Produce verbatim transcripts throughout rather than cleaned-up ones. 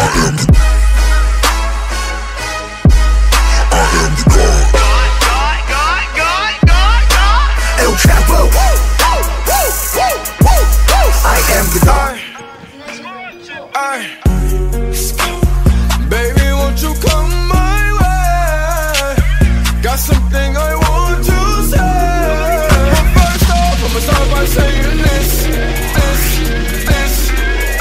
Baby, won't you come my way? Got something I want to say. But first off, I'ma start by saying this, this, this,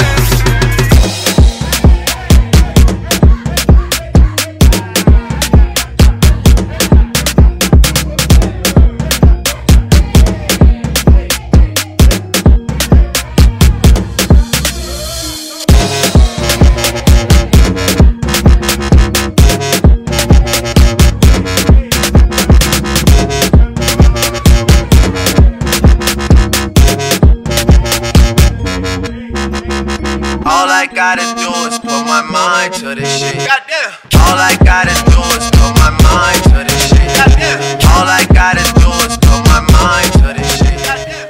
all I gotta do is put my mind to this shit. Goddamn. All I gotta do is put my mind to this shit. Goddamn. All I gotta do is put my mind to this shit. Goddamn.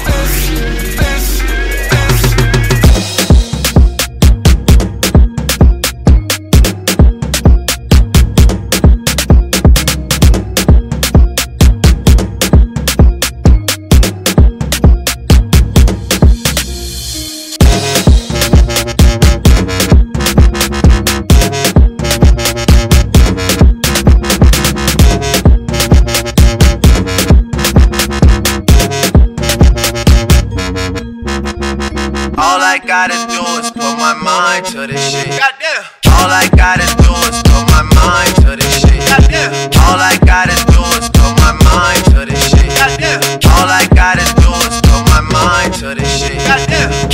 All I gotta do is put my mind to this shit. Goddamn. All I gotta do is put my mind to this shit. Goddamn. All I gotta do is put my mind to this shit. Goddamn. All I gotta do is put my mind to this shit. Goddamn.